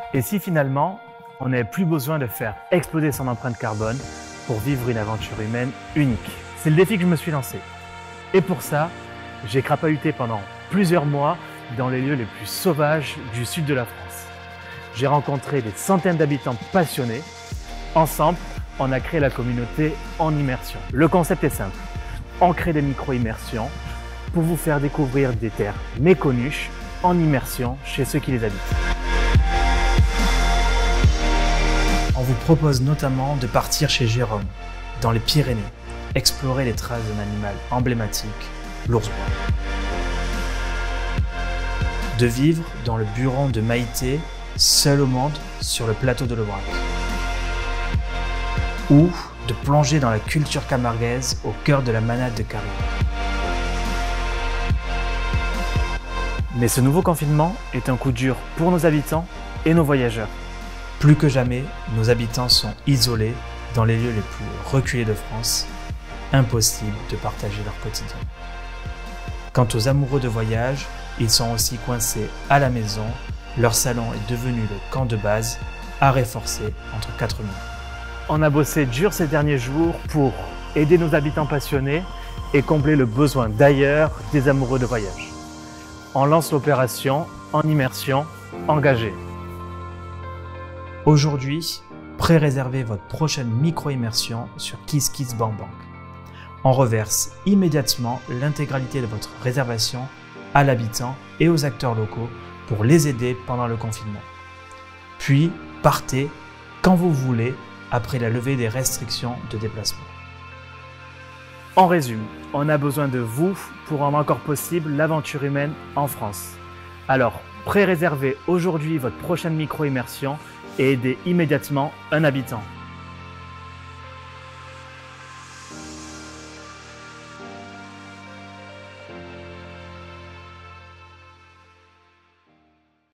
Et si finalement, on n'avait plus besoin de faire exploser son empreinte carbone pour vivre une aventure humaine unique? C'est le défi que je me suis lancé. Et pour ça, j'ai crapahuté pendant plusieurs mois dans les lieux les plus sauvages du sud de la France. J'ai rencontré des centaines d'habitants passionnés. Ensemble, on a créé la communauté En Immersion. Le concept est simple. On crée des micro-immersions pour vous faire découvrir des terres méconnues en immersion chez ceux qui les habitent. On vous propose notamment de partir chez Jérôme, dans les Pyrénées, explorer les traces d'un animal emblématique, l'ours brun. De vivre dans le buron de Maïté, seul au monde, sur le plateau de l'Aubrac. Ou de plonger dans la culture camarguaise au cœur de la manade de Carré. Mais ce nouveau confinement est un coup dur pour nos habitants et nos voyageurs. Plus que jamais, nos habitants sont isolés dans les lieux les plus reculés de France. Impossible de partager leur quotidien. Quant aux amoureux de voyage, ils sont aussi coincés à la maison. Leur salon est devenu le camp de base, arrêt forcé entre quatre murs. On a bossé dur ces derniers jours pour aider nos habitants passionnés et combler le besoin d'ailleurs des amoureux de voyage. On lance l'opération En Immersion engagée. Aujourd'hui, pré-réservez votre prochaine micro-immersion sur KissKissBankBank. On reverse immédiatement l'intégralité de votre réservation à l'habitant et aux acteurs locaux pour les aider pendant le confinement. Puis, partez quand vous voulez après la levée des restrictions de déplacement. En résumé, on a besoin de vous pour rendre encore possible l'aventure humaine en France. Alors, pré-réservez aujourd'hui votre prochaine micro-immersion et aidez immédiatement un habitant.